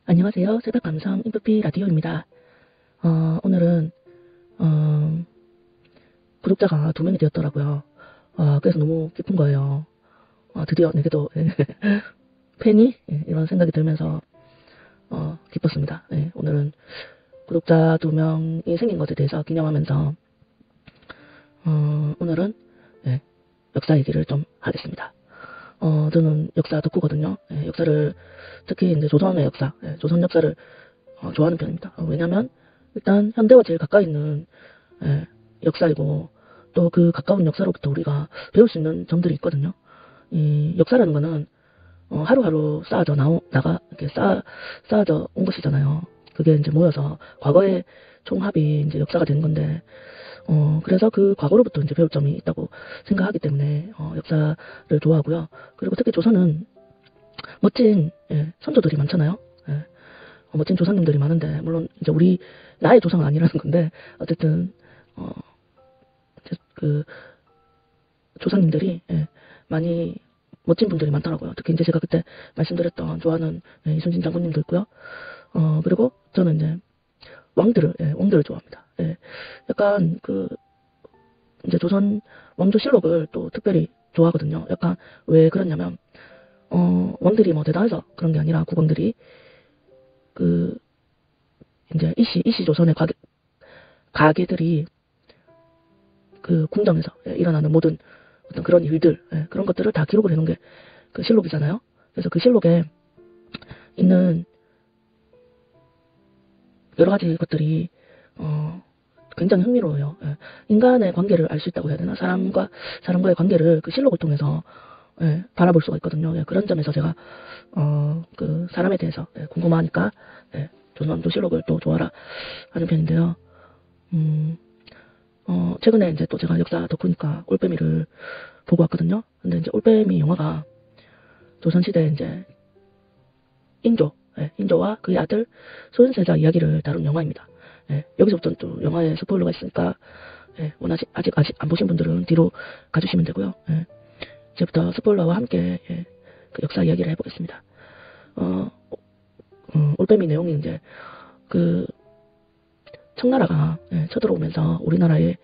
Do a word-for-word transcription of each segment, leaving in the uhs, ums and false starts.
안녕하세요. 새벽감성 인프피 라디오입니다. 어, 오늘은 어, 구독자가 두 명이 되었더라고요. 어, 그래서 너무 기쁜 거예요. 어, 드디어 내게도 팬이 예, 이런 생각이 들면서 어, 기뻤습니다. 예, 오늘은 구독자 두 명이 생긴 것에 대해서 기념하면서 어, 오늘은 예, 역사 얘기를 좀 하겠습니다. 어, 저는 역사 덕후거든요. 예, 역사를 특히 이제 조선의 역사, 예, 조선 역사를 어, 좋아하는 편입니다. 어, 왜냐하면 일단 현대와 제일 가까이 있는 예, 역사이고 또 그 가까운 역사로부터 우리가 배울 수 있는 점들이 있거든요. 이 역사라는 거는 어, 하루하루 쌓아져 나오, 나가 이렇게 쌓, 쌓아져 온 것이잖아요. 그게 이제 모여서 과거의 총합이 이제 역사가 된 건데 어, 그래서 그 과거로부터 이제 배울 점이 있다고 생각하기 때문에 어, 역사를 좋아하고요. 그리고 특히 조선은 멋진 예, 선조들이 많잖아요. 예, 어, 멋진 조상님들이 많은데 물론 이제 우리 나의 조상은 아니라는 건데 어쨌든 어, 그 조상님들이 예, 많이 멋진 분들이 많더라고요. 특히 이제 제가 그때 말씀드렸던 좋아하는 예, 이순신 장군님도 있고요. 어 그리고 저는 이제 왕들을 예, 왕들을 좋아합니다. 예, 약간 그 이제 조선 왕조실록을 또 특별히 좋아하거든요. 약간 왜 그러냐면 어 왕들이 뭐 대단해서 그런 게 아니라 국왕들이 그 이제 이씨 이씨 조선의 가계 가계들이 그 궁정에서 예, 일어나는 모든 어떤 그런 일들 예, 그런 것들을 다 기록을 해놓은 게 그 실록이잖아요. 그래서 그 실록에 있는 여러 가지 것들이 어, 굉장히 흥미로워요. 예. 인간의 관계를 알 수 있다고 해야 되나? 사람과 사람과의 관계를 그 실록을 통해서 예, 바라볼 수가 있거든요. 예, 그런 점에서 제가 어, 그 사람에 대해서 예, 궁금하니까 예, 조선왕조 실록을 또 좋아라 하는 편인데요. 음, 어, 최근에 이제 또 제가 역사 덕후니까 올빼미를 보고 왔거든요. 근데 이제 올빼미 영화가 조선시대 이제 인조, 예, 인조와 그의 아들 소현세자 이야기를 다룬 영화입니다. 예, 여기서부터 또 영화에 스포일러가 있으니까 예, 원하시, 아직 아직 안 보신 분들은 뒤로 가주시면 되고요. 예, 이제부터 스포일러와 함께 예, 그 역사 이야기를 해보겠습니다. 어, 어, 올빼미 내용이 이제 그 청나라가 예, 쳐들어오면서 우리나라의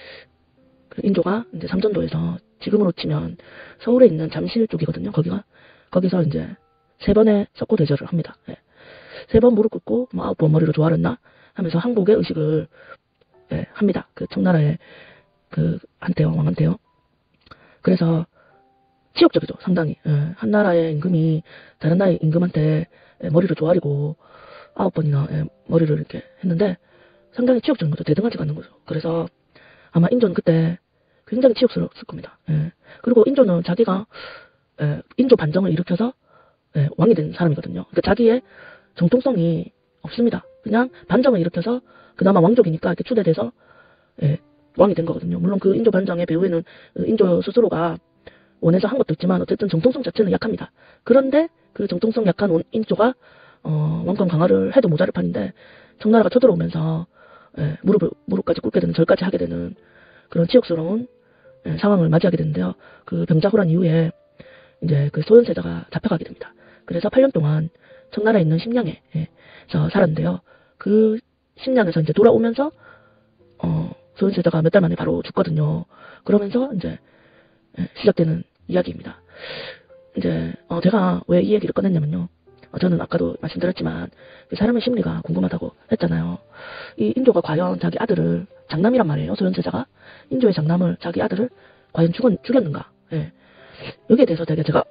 그 인조가 이제 삼전도에서 지금으로 치면 서울에 있는 잠실 쪽이거든요. 거기가 거기서 이제 세 번의 석고 대절을 합니다. 예. 세 번 무릎 꿇고 뭐 아홉 번 머리로 조아렸나 하면서 항복의 의식을 예, 합니다. 그 청나라의 그 한테요 왕한테요. 그래서 치욕적이죠 상당히. 예, 한 나라의 임금이 다른 나라의 임금한테 예, 머리를 조아리고 아홉 번이나 예, 머리를 이렇게 했는데 상당히 치욕적인 거죠. 대등하지가 않는 거죠. 그래서 아마 인조는 그때 굉장히 치욕스러웠을 겁니다. 예. 그리고 인조는 자기가 예, 인조 반정을 일으켜서 예, 왕이 된 사람이거든요. 그러니까 자기의 정통성이 없습니다. 그냥 반정을 일으켜서 그나마 왕족이니까 이렇게 추대돼서 예, 왕이 된 거거든요. 물론 그 인조 반정의 배후에는 인조 스스로가 원해서 한 것도 있지만 어쨌든 정통성 자체는 약합니다. 그런데 그 정통성 약한 인조가 어, 왕권 강화를 해도 모자랄 판인데 청나라가 쳐들어오면서 예, 무릎을 무릎까지 꿇게 되는 절까지 하게 되는 그런 치욕스러운 예, 상황을 맞이하게 되는데요. 그 병자호란 이후에 이제 그 소현세자가 잡혀가게 됩니다. 그래서 팔 년 동안 청나라에 있는 심양에서 살았는데요. 그 심양에서 이제 돌아오면서 어, 소현세자가 몇 달 만에 바로 죽거든요. 그러면서 이제 예, 시작되는 이야기입니다. 이제 어, 제가 왜 이 얘기를 꺼냈냐면요. 어, 저는 아까도 말씀드렸지만 그 사람의 심리가 궁금하다고 했잖아요. 이 인조가 과연 자기 아들을 장남이란 말이에요. 소현세자가 인조의 장남을 자기 아들을 과연 죽었, 죽였는가? 예. 여기에 대해서 되게 제가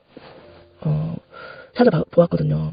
어, 찾아보았거든요.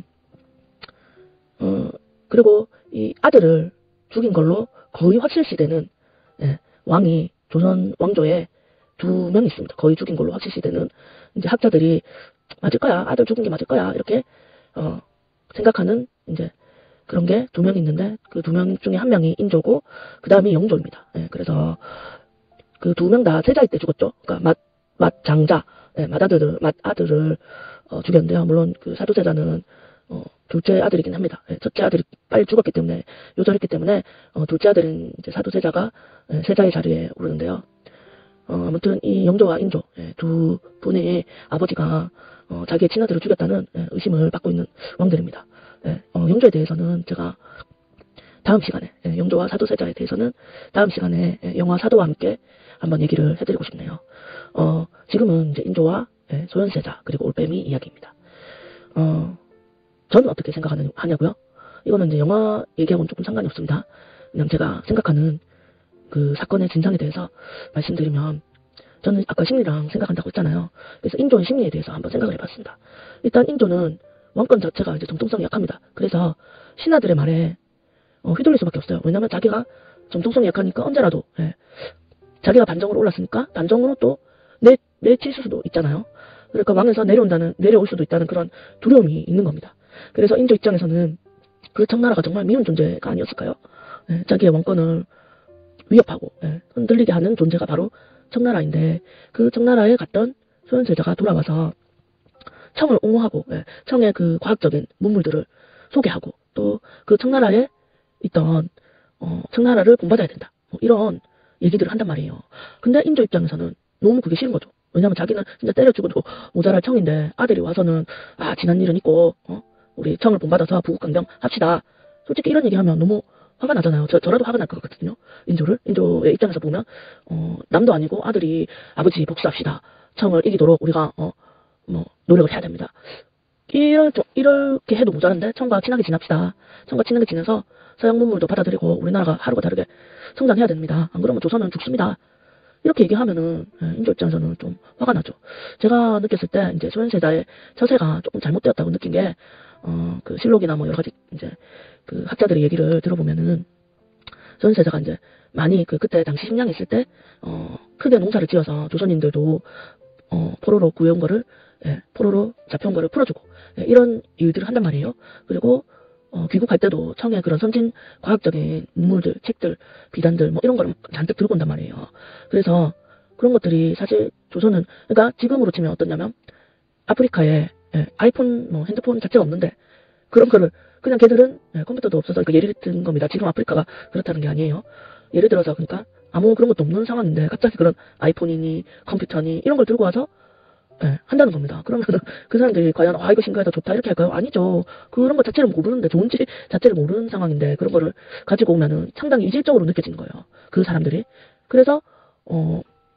어, 그리고 이 아들을 죽인 걸로 거의 확실시되는 예, 왕이 조선 왕조에 두 명 있습니다. 거의 죽인 걸로 확실시되는 이제 학자들이 맞을 거야, 아들 죽은 게 맞을 거야 이렇게 어, 생각하는 이제 그런 게 두 명 있는데 그 두 명 중에 한 명이 인조고 그 다음이 영조입니다. 예, 그래서 그 두 명 다 세자일 때 죽었죠. 그러니까 맛, 맛 장자, 예, 맏아들을 맏아들을 어, 죽였는데요. 물론 그 사도세자는 어, 둘째 아들이긴 합니다. 예, 첫째 아들이 빨리 죽었기 때문에 요절했기 때문에 어, 둘째 아들인 이제 사도세자가 예, 세자의 자리에 오르는데요. 어, 아무튼 이 영조와 인조 예, 두 분의 아버지가 어, 자기의 친아들을 죽였다는 예, 의심을 받고 있는 왕들입니다. 예, 어, 영조에 대해서는 제가 다음 시간에, 예, 영조와 사도세자에 대해서는 다음 시간에 예, 영화 사도와 함께 한번 얘기를 해드리고 싶네요. 어, 지금은 이제 인조와 예, 소현세자 그리고 올빼미 이야기입니다. 어, 저는 어떻게 생각하냐고요? 이거는 이제 영화 얘기하고는 조금 상관이 없습니다. 그냥 제가 생각하는 그 사건의 진상에 대해서 말씀드리면, 저는 아까 심리랑 생각한다고 했잖아요. 그래서 인조의 심리에 대해서 한번 생각을 해봤습니다. 일단 인조는 왕권 자체가 이제 정통성이 약합니다. 그래서 신하들의 말에 어, 휘둘릴 수밖에 없어요. 왜냐면 자기가 정통성이 약하니까 언제라도 예, 자기가 반정으로 올랐으니까 반정으로 또 내, 내칠 수도 있잖아요. 그러니까 왕에서 내려온다는, 내려올 수도 있다는 그런 두려움이 있는 겁니다. 그래서 인조 입장에서는 그 청나라가 정말 미운 존재가 아니었을까요? 예, 자기의 왕권을 위협하고 예, 흔들리게 하는 존재가 바로 청나라인데, 그 청나라에 갔던 소현세자가 돌아와서 청을 옹호하고 예, 청의 그 과학적인 문물들을 소개하고 또 그 청나라에 있던 어, 청나라를 본받아야 된다, 뭐 이런 얘기들을 한단 말이에요. 근데 인조 입장에서는 너무 그게 싫은 거죠. 왜냐면 자기는 진짜 때려 죽어도 모자랄 청인데 아들이 와서는 아 지난 일은 있고 어? 우리 청을 본받아서 부국강병 합시다. 솔직히 이런 얘기하면 너무 화가 나잖아요. 저, 저라도 화가 날 것 같거든요. 인조를 인조의 입장에서 보면 어, 남도 아니고 아들이 아버지 복수합시다, 청을 이기도록 우리가 어, 뭐 노력을 해야 됩니다. 이럴, 이렇게 해도 모자란데 청과 친하게 지납시다. 청과 친하게 지내서 서양 문물도 받아들이고 우리나라가 하루가 다르게 성장해야 됩니다. 안 그러면 조선은 죽습니다. 이렇게 얘기하면은 인조 입장에서는 좀 화가 나죠. 제가 느꼈을 때 이제 소현세자의 처세가 조금 잘못되었다고 느낀 게, 어, 그 실록이나 뭐 여러 가지 이제 그 학자들의 얘기를 들어보면은 소현세자가 이제 많이 그 그때 당시 식량이 있을 때 어, 크게 농사를 지어서 조선인들도 어, 포로로 구해온 거를 예, 포로로 잡혀온 거를 풀어주고 예, 이런 일들을 한단 말이에요. 그리고 어, 귀국할 때도 청의 그런 선진 과학적인 문물들, 책들, 비단들 뭐 이런 거를 잔뜩 들고 온단 말이에요. 그래서 그런 것들이 사실 조선은, 그러니까 지금으로 치면 어떠냐면 아프리카에 예, 아이폰 뭐 핸드폰 자체가 없는데 그런 거를 그냥 걔들은 예, 컴퓨터도 없어서, 그러니까 예를 든 겁니다. 지금 아프리카가 그렇다는 게 아니에요. 예를 들어서 그러니까 아무 그런 것도 없는 상황인데 갑자기 그런 아이폰이니 컴퓨터니 이런 걸 들고 와서 예, 한다는 겁니다. 그러면 그 사람들이 과연 아 이거 신고해서 좋다 이렇게 할까요? 아니죠. 그런 것 자체를 모르는데, 좋은지 자체를 모르는 상황인데 그런 거를 가지고 오면은 상당히 이질적으로 느껴지는 거예요. 그 사람들이. 그래서 어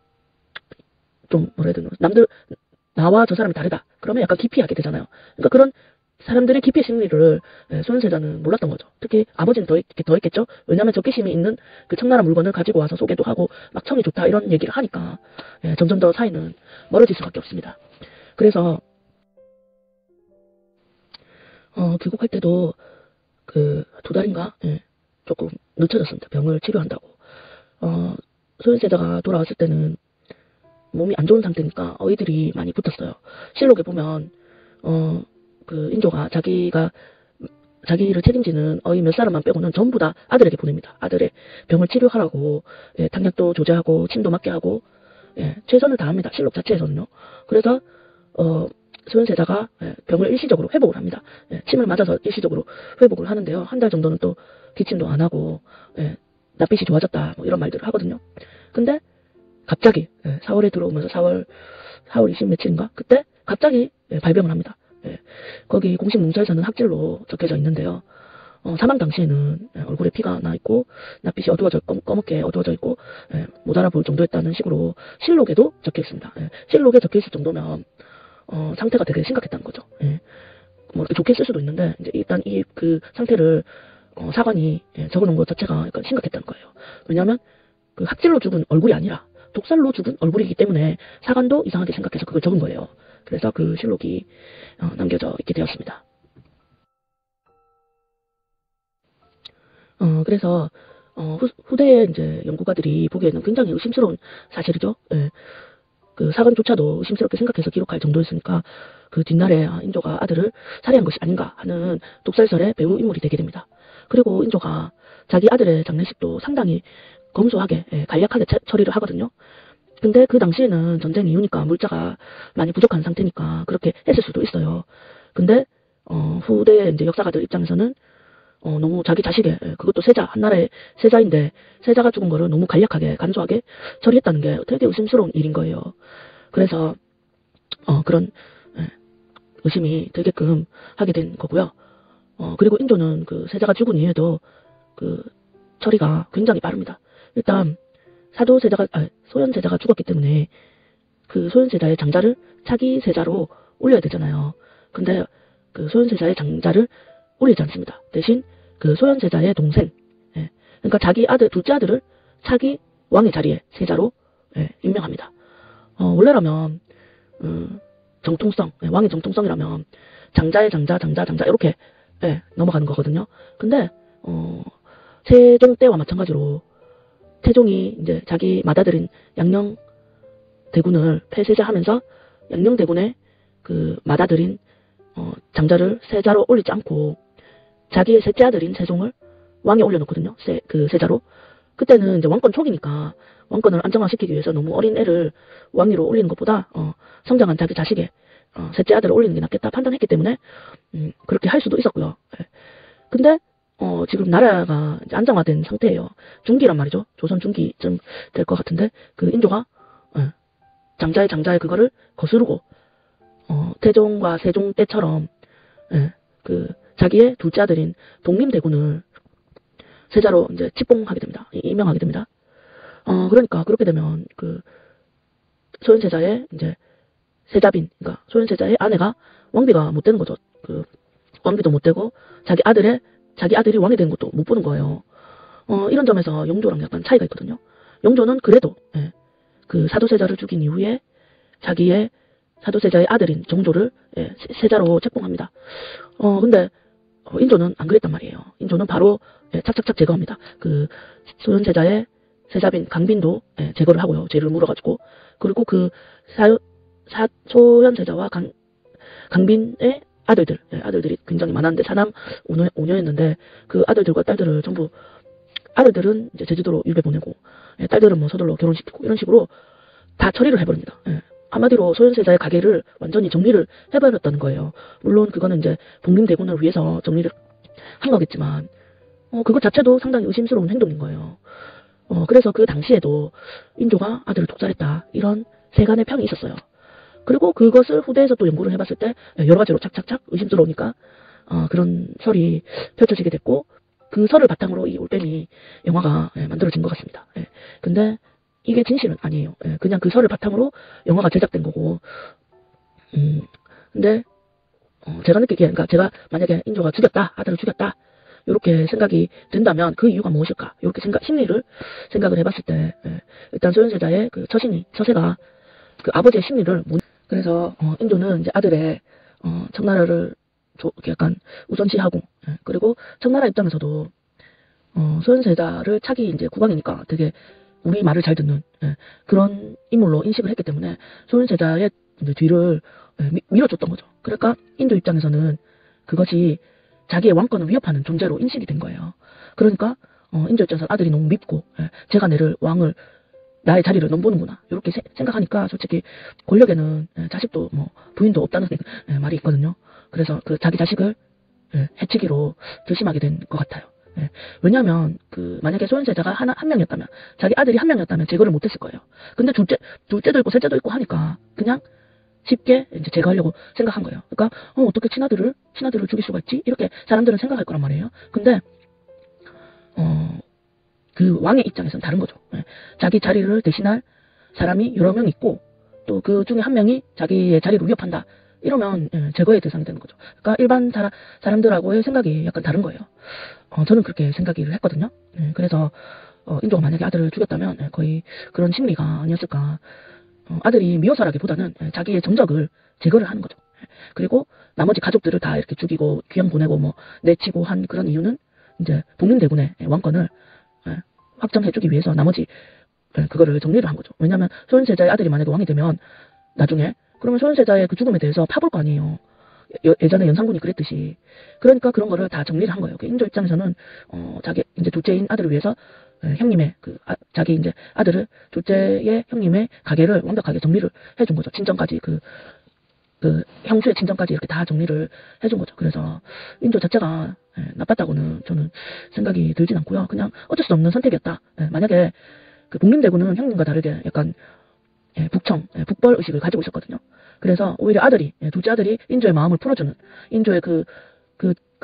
좀 뭐라 해야 되나, 남들 나와 저 사람이 다르다 그러면 약간 기피하게 되잖아요. 그러니까 그런 사람들의 기피 심리를 예, 소현세자는 몰랐던 거죠. 특히 아버지는 더, 있, 더 있겠죠. 왜냐하면 적개심이 있는 그 청나라 물건을 가지고 와서 소개도 하고 막 청이 좋다 이런 얘기를 하니까 예, 점점 더 사이는 멀어질 수밖에 없습니다. 그래서 어, 귀국할 때도 그 두 달인가 예, 조금 늦춰졌습니다. 병을 치료한다고. 어, 소현세자가 돌아왔을 때는 몸이 안 좋은 상태니까 어이들이 많이 붙었어요. 실록에 보면 어, 그 인조가 자기가 자기를 책임지는 어이 몇 사람만 빼고는 전부 다 아들에게 보냅니다. 아들의 병을 치료하라고 예, 당약도 조제하고 침도 맞게 하고 예, 최선을 다합니다. 실록 자체에서는요. 그래서 어, 소현세자가 예, 병을 일시적으로 회복을 합니다. 예, 침을 맞아서 일시적으로 회복을 하는데요. 한 달 정도는 또 기침도 안 하고 예, 낯빛이 좋아졌다 뭐 이런 말들을 하거든요. 근데 갑자기 예, 사월에 들어오면서 사월 사월 이십 며칠인가 그때 갑자기 예, 발병을 합니다. 예, 거기 공식 문서에서는 학질로 적혀져 있는데요. 어, 사망 당시에는 예, 얼굴에 피가 나 있고 낯빛이 어두워져 검, 검게 어두워져 있고 예, 못 알아볼 정도였다는 식으로 실록에도 적혀 있습니다. 예, 실록에 적혀 있을 정도면 어, 상태가 되게 심각했다는 거죠. 예, 뭐 이렇게 좋게 쓸 수도 있는데 이제 일단 이 그 상태를 어, 사관이 예, 적어놓은 것 자체가 약간 심각했다는 거예요. 왜냐하면 그 학질로 죽은 얼굴이 아니라 독살로 죽은 얼굴이기 때문에 사관도 이상하게 생각해서 그걸 적은 거예요. 그래서 그 실록이 어, 남겨져 있게 되었습니다. 어, 그래서 어, 후, 후대의 이제 연구가들이 보기에는 굉장히 의심스러운 사실이죠. 예. 그 사관조차도 의심스럽게 생각해서 기록할 정도였으니까 그 뒷날에 아, 인조가 아들을 살해한 것이 아닌가 하는 독살설의 배후 인물이 되게 됩니다. 그리고 인조가 자기 아들의 장례식도 상당히 검소하게 예, 간략하게 처, 처리를 하거든요. 근데 그 당시에는 전쟁 이후니까 물자가 많이 부족한 상태니까 그렇게 했을 수도 있어요. 근데 어, 후대 이제 역사가들 입장에서는 어, 너무 자기 자식의 예, 그것도 세자 한 나라의 세자인데 세자가 죽은 거를 너무 간략하게 간소하게 처리했다는 게 되게 의심스러운 일인 거예요. 그래서 어, 그런 예, 의심이 들게끔 하게 된 거고요. 어, 그리고 인조는 그 세자가 죽은 이후에도 그 처리가 굉장히 빠릅니다. 일단 사도 세자가 아, 소현 세자가 죽었기 때문에 그 소현 세자의 장자를 차기 세자로 올려야 되잖아요. 근데 그 소현 세자의 장자를 올리지 않습니다. 대신 그 소현 세자의 동생, 예, 그러니까 자기 아들 둘째 아들을 차기 왕의 자리에 세자로 예, 임명합니다. 어, 원래라면 음, 정통성, 예, 왕의 정통성이라면 장자의 장자, 장자, 장자 이렇게 예, 넘어가는 거거든요. 근데 어, 세종 때와 마찬가지로 태종이 이제 자기 맏아들인 양녕 대군을 폐세자하면서 양녕 대군의 그 맏아들인 어, 장자를 세자로 올리지 않고 자기의 셋째 아들인 세종을 왕에 올려놓거든요. 세, 그 세자로. 그때는 이제 왕권 초기니까 왕권을 안정화시키기 위해서 너무 어린 애를 왕위로 올리는 것보다 어, 성장한 자기 자식의 어, 셋째 아들을 올리는 게 낫겠다 판단했기 때문에 음, 그렇게 할 수도 있었고요. 예. 근데 어, 지금 나라가 이제 안정화된 상태예요. 중기란 말이죠. 조선 중기쯤 될 것 같은데 그 인조가 예, 장자의 장자의 그거를 거스르고 어, 태종과 세종 때처럼 예, 그 자기의 둘째 아들인 독림대군을 세자로 이제 칙봉하게 됩니다. 임명하게 됩니다. 어, 그러니까 그렇게 되면 그 소현세자의 이제 세자빈, 그러니까 소현세자의 아내가 왕비가 못 되는 거죠. 그 왕비도 못 되고 자기 아들의 자기 아들이 왕이 된 것도 못 보는 거예요. 어, 이런 점에서 영조랑 약간 차이가 있거든요. 영조는 그래도 예, 그 사도세자를 죽인 이후에 자기의 사도세자의 아들인 정조를 예, 세자로 책봉합니다. 어, 근데 어, 인조는 안 그랬단 말이에요. 인조는 바로 예, 착착착 제거합니다. 그 소현세자의 세자빈 강빈도 예, 제거를 하고요. 죄를 물어가지고 그리고 그 사, 사, 소현세자와 강, 강빈의 아들들, 예, 아들들이 굉장히 많았는데 사남 오녀였는데 그 아들들과 딸들을 전부 아들들은 이제 제주도로 유배 보내고 예, 딸들은 뭐 서둘러 결혼시키고 이런 식으로 다 처리를 해버립니다. 예. 한마디로 소현세자의 가계를 완전히 정리를 해버렸다는 거예요. 물론 그거는 이제 독림대군을 위해서 정리를 한 거겠지만 어, 그것 자체도 상당히 의심스러운 행동인 거예요. 어, 그래서 그 당시에도 인조가 아들을 독살했다 이런 세간의 평이 있었어요. 그리고 그것을 후대에서 또 연구를 해봤을 때 여러 가지로 착착착 의심스러우니까 어, 그런 설이 펼쳐지게 됐고 그 설을 바탕으로 이 올빼미 영화가 예, 만들어진 것 같습니다. 예. 근데 이게 진실은 아니에요. 예, 그냥 그 설을 바탕으로 영화가 제작된 거고 음, 근데 어, 제가 느끼기에 그러니까 제가 만약에 인조가 죽였다 아들을 죽였다 이렇게 생각이 든다면 그 이유가 무엇일까 이렇게 생각 심리를 생각을 해봤을 때 예, 일단 소현세자의 그 처신이 처세가 그 아버지의 심리를 못 그래서 어, 인조는 이제 아들의 어, 청나라를 조, 약간 우선시하고 예, 그리고 청나라 입장에서도 어, 소현세자를 차기 이제 국왕이니까 되게 우리 말을 잘 듣는 예, 그런 인물로 인식을 했기 때문에 소현세자의 뒤를 예, 미, 밀어줬던 거죠. 그러니까 인조 입장에서는 그것이 자기의 왕권을 위협하는 존재로 인식이 된 거예요. 그러니까 어, 인조 입장에서 아들이 너무 밉고 예, 제가 내를 왕을 나의 자리를 넘보는구나 이렇게 세, 생각하니까 솔직히 권력에는 예, 자식도 뭐 부인도 없다는 예, 말이 있거든요. 그래서 그 자기 자식을 예, 해치기로 결심하게 된 것 같아요. 예, 왜냐하면 그 만약에 소현세자가 하나 한 명이었다면 자기 아들이 한 명이었다면 제거를 못했을 거예요. 근데 둘째 둘째도 있고 셋째도 있고 하니까 그냥 쉽게 이제 제거하려고 생각한 거예요. 그러니까 어, 어떻게 친아들을 친아들을 죽일 수가 있지? 이렇게 사람들은 생각할 거란 말이에요. 근데 어, 그 왕의 입장에서는 다른 거죠. 예, 자기 자리를 대신할 사람이 여러 명 있고 또 그 중에 한 명이 자기의 자리를 위협한다. 이러면 예, 제거의 대상이 되는 거죠. 그러니까 일반 사람, 사람들하고의 생각이 약간 다른 거예요. 어, 저는 그렇게 생각을 했거든요. 예, 그래서 어, 인조가 만약에 아들을 죽였다면 예, 거의 그런 심리가 아니었을까. 어, 아들이 미워서라기보다는 예, 자기의 정적을 제거를 하는 거죠. 예, 그리고 나머지 가족들을 다 이렇게 죽이고 귀양 보내고 뭐 내치고 한 그런 이유는 이제 독림대군의 예, 왕권을 예, 확정해주기 위해서 나머지 예, 그거를 정리를 한 거죠. 왜냐하면 소현세자의 아들이 만약에 왕이 되면 나중에 그러면 소현세자의 그 죽음에 대해서 파볼 거 아니에요. 예, 예전에 연산군이 그랬듯이. 그러니까 그런 거를 다 정리를 한 거예요. 그 인조 입장에서는 어, 자기 이제 둘째인 아들을 위해서 예, 형님의 그 아, 자기 이제 아들을 둘째의 형님의 가게를 완벽하게 정리를 해준 거죠. 친정까지 그 그 형수의 친정까지 이렇게 다 정리를 해준 거죠. 그래서 인조 자체가 예, 나빴다고는 저는 생각이 들진 않고요. 그냥 어쩔 수 없는 선택이었다. 예, 만약에 그 독림대군은 형님과 다르게 약간 예, 북청, 예, 북벌 의식을 가지고 있었거든요. 그래서 오히려 아들이 예, 둘째 아들이 인조의 마음을 풀어주는 인조의 그 그,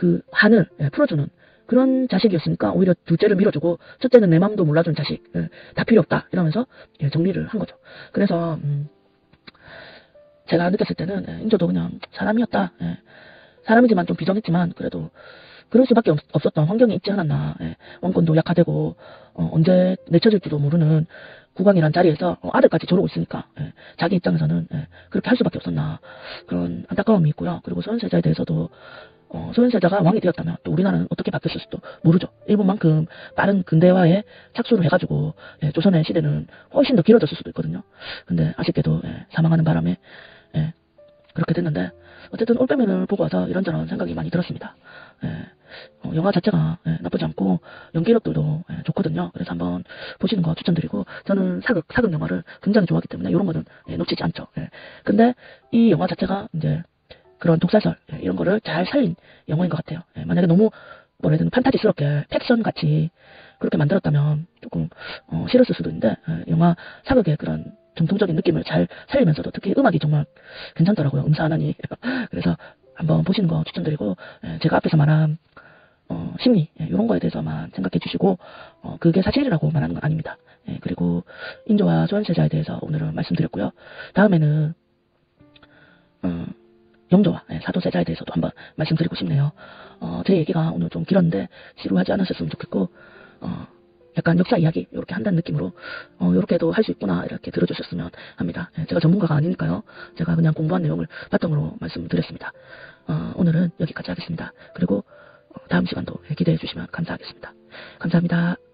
그 한을 예, 풀어주는 그런 자식이었으니까 오히려 둘째를 밀어주고 첫째는 내 마음도 몰라준 자식 예, 다 필요 없다 이러면서 예, 정리를 한 거죠. 그래서 음, 제가 느꼈을 때는 예, 인조도 그냥 사람이었다. 예, 사람이지만 좀 비정했지만 그래도 그럴 수밖에 없, 었던 환경이 있지 않았나. 예, 왕권도 약화되고 어, 언제 내쳐질지도 모르는 국왕이란 자리에서 어, 아들까지 저러고 있으니까 예, 자기 입장에서는 예, 그렇게 할 수밖에 없었나 그런 안타까움이 있고요. 그리고 소현세자에 대해서도 어, 소현세자가 왕이 되었다면 또 우리나라는 어떻게 바뀌었을지도 모르죠. 일본만큼 빠른 근대화에 착수를 해가지고 예, 조선의 시대는 훨씬 더 길어졌을 수도 있거든요. 근데 아쉽게도 예, 사망하는 바람에 예, 그렇게 됐는데 어쨌든 올빼미를 보고 와서 이런저런 생각이 많이 들었습니다. 예, 어, 영화 자체가 예, 나쁘지 않고 연기력들도 예, 좋거든요. 그래서 한번 보시는 거 추천드리고 저는 사극 사극 영화를 굉장히 좋아하기 때문에 이런 거는 예, 놓치지 않죠. 예. 근데 이 영화 자체가 이제 그런 독사설 예, 이런 거를 잘 살린 영화인 것 같아요. 예, 만약에 너무 뭐라 해야 되나 판타지스럽게 팩션 같이 그렇게 만들었다면 조금 어, 싫었을 수도 있는데 예, 영화 사극의 그런 정통적인 느낌을 잘 살리면서도 특히 음악이 정말 괜찮더라고요. 음사하나니 그래서 한번 보시는 거 추천드리고 예, 제가 앞에서 말한 어, 심리 예, 이런 거에 대해서만 생각해 주시고 어, 그게 사실이라고 말하는 건 아닙니다. 예, 그리고 인조와 소현세자에 대해서 오늘은 말씀드렸고요. 다음에는 어, 영조와 예, 사도세자에 대해서도 한번 말씀드리고 싶네요. 어, 제 얘기가 오늘 좀 길었는데 지루하지 않으셨으면 좋겠고 어, 약간 역사 이야기 이렇게 한다는 느낌으로 어, 이렇게도 할 수 있구나 이렇게 들어주셨으면 합니다. 예, 제가 전문가가 아니니까요. 제가 그냥 공부한 내용을 바탕으로 말씀드렸습니다. 어, 오늘은 여기까지 하겠습니다. 그리고 어, 다음 시간도 기대해 주시면 감사하겠습니다. 감사합니다.